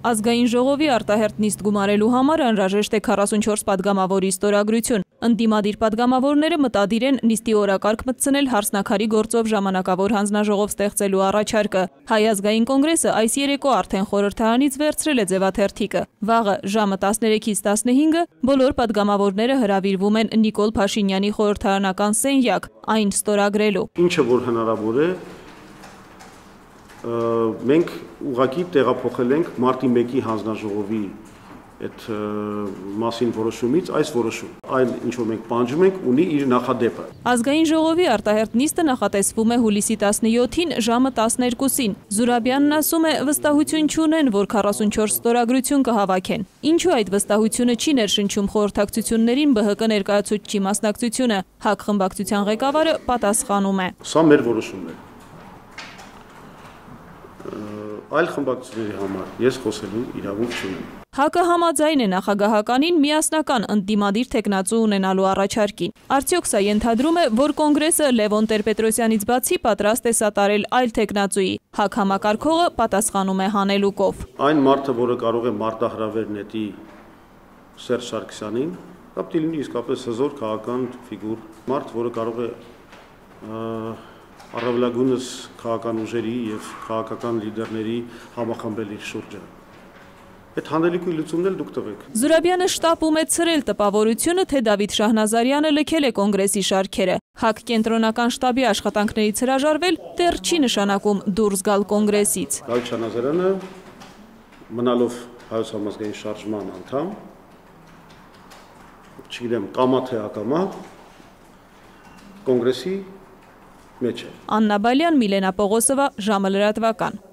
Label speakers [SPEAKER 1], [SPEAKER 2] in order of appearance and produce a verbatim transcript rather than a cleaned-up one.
[SPEAKER 1] Ազգային ժողովի արտահերթ նիստ գումարելու համար անհրաժեշտ է քառասունչորս պատգամավորի ստորագրություն։ Ընդդիմադիր պատգամավորները մտադիր են նիստի օրակարգ մտցնել հարսնաքարի գործով ժամանակավոր հանձնաժողով ստեղծելու առաջարկը։ Հայ ազգային կոնգրեսը այս երեկո արդեն խորհրդարանից վերցրել է ձևաթերթիկը։ Վաղը ժամը տասներեքից տասնհինգը բոլոր պատգամավորները հրավիրվում են Նիկոլ Փաշինյանի խորհրդարանական սենյակ այն ստորագրելու։
[SPEAKER 2] Ինչը որ հնարավոր է, մենք ուղղակի տեղափոխել ենք մարտի մեկի հանձնաժողովի այդ մասին որոշումից այս որոշում։ Այն ինչ որ մենք պահանջում ենք, ունի իր նախադեպը։
[SPEAKER 1] Ազգային ժողովի արտահերթ նիստը նախատեսվում է հուլիսի տասնյոթին ժամը տասներկուսին։ Զուրաբյանն ասում է, վստահություն չունեն, որ քառասունչորս ստորագրություն կհավաքեն։ Ինչու այդ վստահությունը չի ներշնչում խորհրդակցություններին ԲՀԿ ներկայացուցչի մասնակցությունը։ ՀԱԿ խմբակցության ղեկավարը պատասխանում է։
[SPEAKER 2] Սա մեր որոշումն է։ Այլ խմբակցությունների համար ես խոսելու իրավունք չունեմ։
[SPEAKER 1] ՀԱԿ-ը համաձայն է նախագահականին միասնական ընդդիմադիր թեկնածու ունենալու առաջարկին։ Արդյոք սա ենթադրում է, որ կոնգրեսը Լևոն Տեր-Պետրոսյանից բացի պատրաստ է սատարել այլ թեկնածուի։ ՀԱԿ համակարգողը պատասխանում է հանելուկով։
[SPEAKER 2] Այն մարդը, որը կարող է մարտահրավեր նետի Սերժ Սարգսյանին, կամ լինի իսկապես հզոր քաղաքական ֆիգուր, մարդ, որը կարող է առավելագույնս քաղաքական ուժերի և քաղաքական լիդերների համախմբել իր շուրջը։ Այդ հանելուկի լուծումն էլ դուք տվեք։
[SPEAKER 1] Զուրաբյանը շտապում է ցրել տպավորությունը, թե Դավիթ Շահնազարյանը լքել է կոնգրեսի շարքերը։ ՀԱԿ կենտրոնական շտաբի աշխատանքներից հրաժարվել դեռ չի նշանակում դուրս գալ կոնգրեսից։
[SPEAKER 2] Դավիթ Շահնազարյանը մնալով Հայոց համազգային շարժման անդամ, չգիտեմ, կամա թե ակամա, կոնգրեսի մեջ է։
[SPEAKER 1] Աննա Բալյան, Միլենա Պողոսովա, ժամը լրատվական։